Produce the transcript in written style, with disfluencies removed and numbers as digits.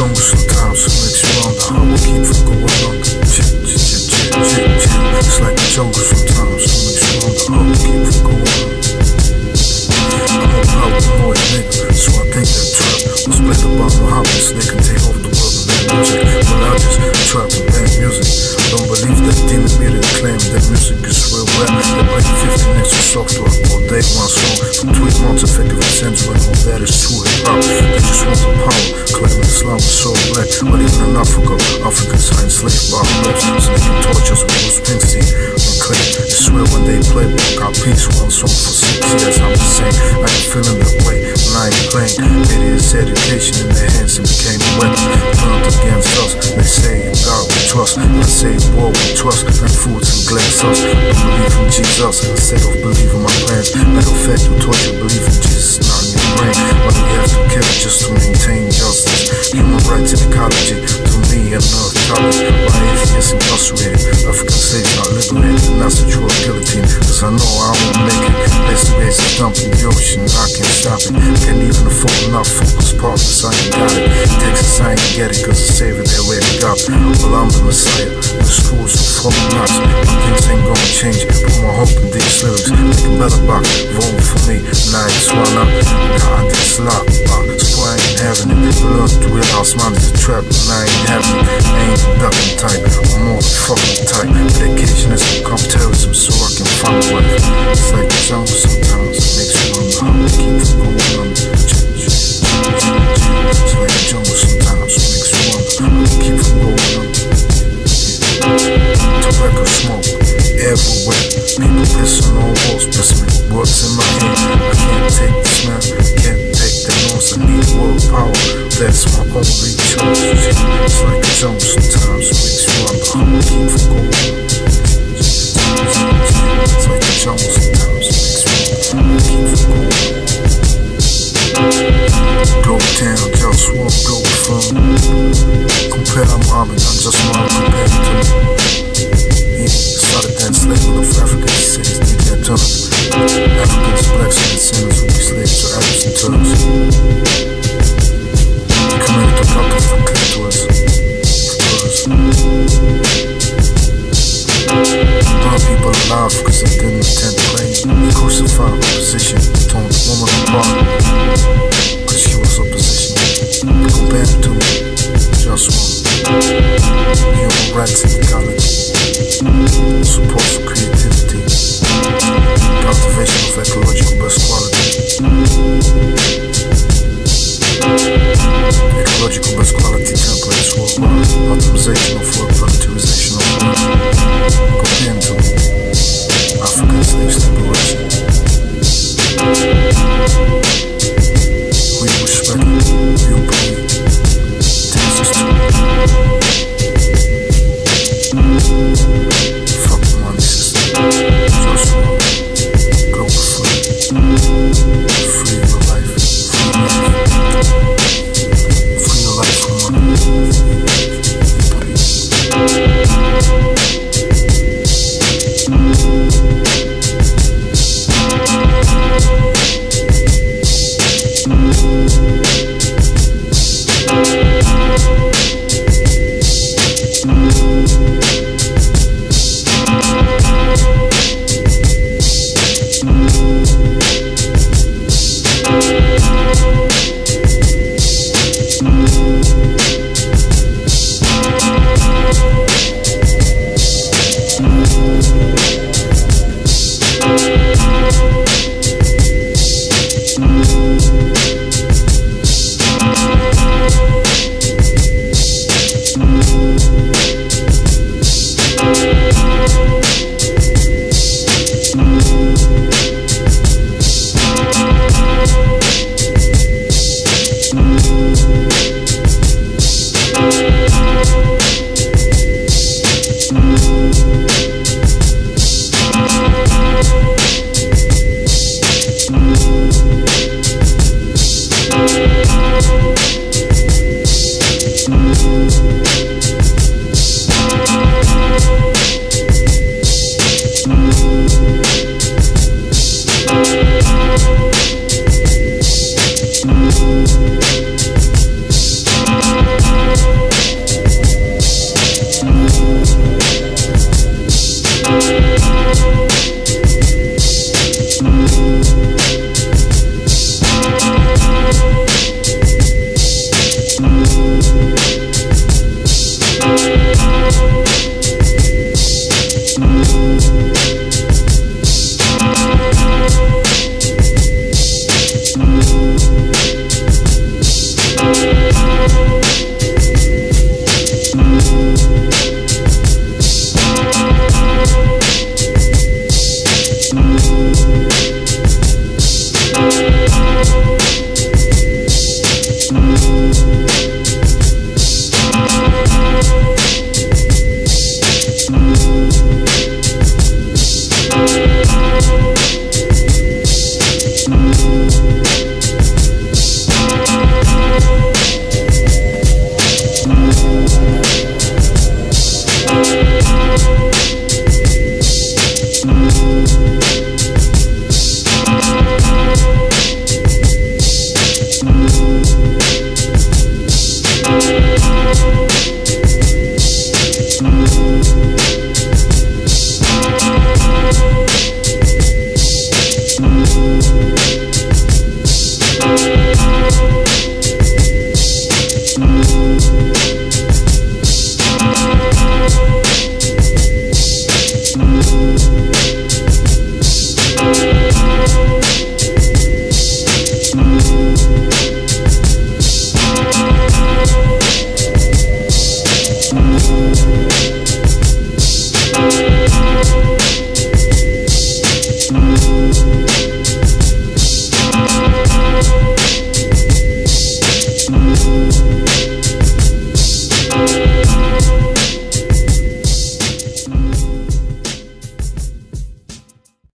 jungle sometimes, so makes you wonder how we keep from going under. It's like the jungle sometimes, so makes you wonder how we keep from going under. I'm a power boy nigga, so I think that trap was played about my hobbies. They can take over the world with bad music, but I just trap with bad music. Don't believe that demon media claim that music is real rap. They play 50 next to soft rock all day, one song from 12 months effective and censoring. All that is true hip-hop. They just want the power, claiming Islam is so black. But even in Africa, Africans are enslaved by raps, so they can torture us with Bruce Springsteen and claim it's real when they play got peace. One song for 6 years, I'm just saying I ain't feeling that way when I ain't playing. Idiots education in their hands and became a weapon turned against us. They say in God we trust, I say in war we trust, and foods and glass us. Don't believe in Jesus instead of believing my plans. Matter of fact, you taught you believe in Jesus, not in your brain. But we have to kill just to maintain justice. Human rights and ecology, to me, and North College. Why atheists incarcerated, African slaves not liberated, and that's the true guillotine. Cause I know I won't make it. Place the base is dumped in the ocean, I can't stop it. Can't even afford enough focus partners, I ain't got it. Texas, I ain't get it, cause the savior they way to God. Well, I'm the Messiah, the schools are full of nuts. But things ain't gonna change, put my hope in these lyrics. Make a better box, vote for me, and I ain't swallow. God, this lock, so I ain't having it. We learn to realize mine is a trap, and I ain't having it. I ain't the ducking type, I'm more the fucking type. Dedication has become terrorism, so I can find a way. It's like the jungle sometimes, it makes you wonder how we keep from going under. It's like the jungle sometimes, it makes you wonder how we keep from going under. Tobacco smoke everywhere, people pissing on walls, pissing words in my head. I can't take the smell, can't take the noise, I need world power, that's my only choice. It's like the jungle sometimes, it makes you wonder how we keep from going under. It's like the jungle sometimes, it makes you wonder how we keep from going under. Go down, JustWar, Globalfirm. Compare Muhammad, I'm just one compared to me. He started that enslavement of African cities, need their turn. Africans, blacks, and sinners will be slaves to Arabs and Turks. He committed to cut off the clitoris. Burn people alive because they didn't attend praying. He crucified opposition, torn the woman apart because she was opposition. Compared to JustWar, human rights and ecology, support for creativity, cultivation of ecological best quality, ecological best quality templates worldwide, optimization of work, voluntarization of work, compared to African slaves liberation. We respect you, believe, takes us to fuck the money system. JustWar, Globalfirm, free your life, free your life from money.